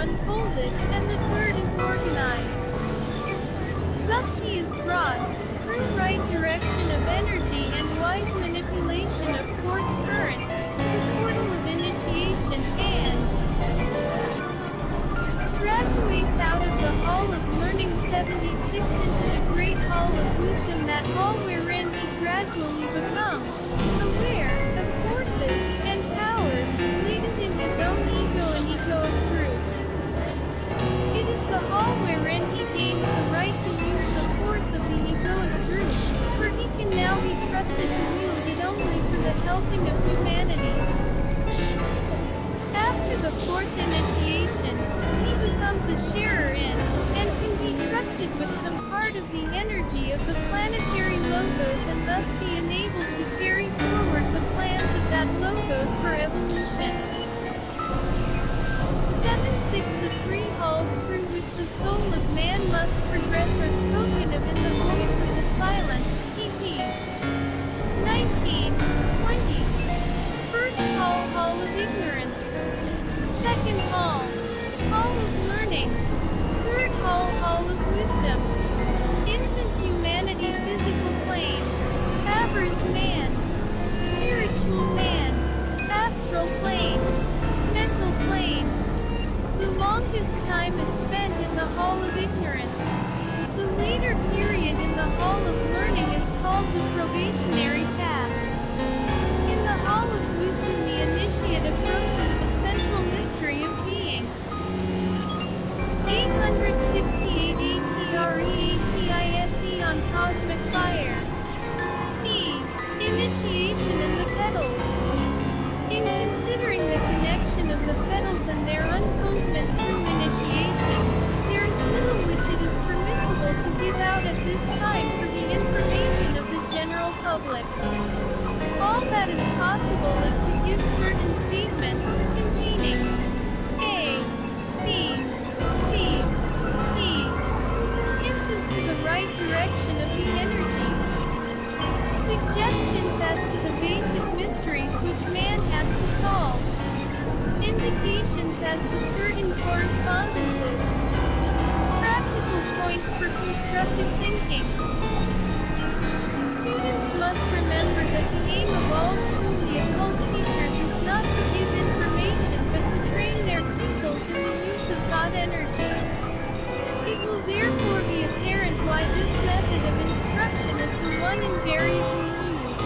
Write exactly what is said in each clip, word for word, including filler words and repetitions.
unfolded, and the third is organized. Thus he is brought, through right direction of energy and wise manipulation of force currents, to the portal of initiation and graduates out of the hall of learning seventy-six into the great hall of wisdom, that hall wherein he gradually becomes aware of forces and powers latent in his own ego and egoic truth. It is the hall wherein he gains the right to use the force of the egoic truth, for he can now be trusted to wield it only for the helping of humanity. After the fourth initiation, he becomes a sharer in, and can be trusted with some part of the energy of the planetary logos, and thus be enabled to carry forward the plans of that logos for evolution. seven six The three halls through which the soul of man must progress are spoken of in the voice of the silent, pp. nineteen, twenty. First hall, hall of ignorance. Second hall, hall of learning. Third hall, hall of wisdom. Infant humanity, physical plane. Average man. Spiritual man. Astral plane. Mental plane. The longest time is spent in the hall of ignorance. The later period in the hall of learning is called the probationary path. In the hall of wisdom, the initiate approaches the central mystery of being. eight hundred sixty-eight ATREATISE on cosmic fire. E. Initiation in the petals. In considering the connection of the petals and their unfoldment through initiation, there is little which it is permissible to give out at this time for the information of the general public. All that is possible is to give certain statements containing A, B, C, D, hints as to the right direction of the energy, suggestions as to the basic mysteries which man has to solve, indications as to certain correspondences, practical points for constructive thinking. Students must remember that the aim of all truly occult teachers is not to give information but to train their pupils in the use of God energy. It will therefore be apparent why this method of instruction is the one invariably used.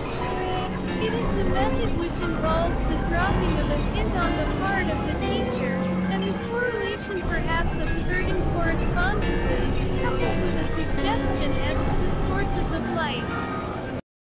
It is the method which involves the dropping of a hint on the part of the teacher,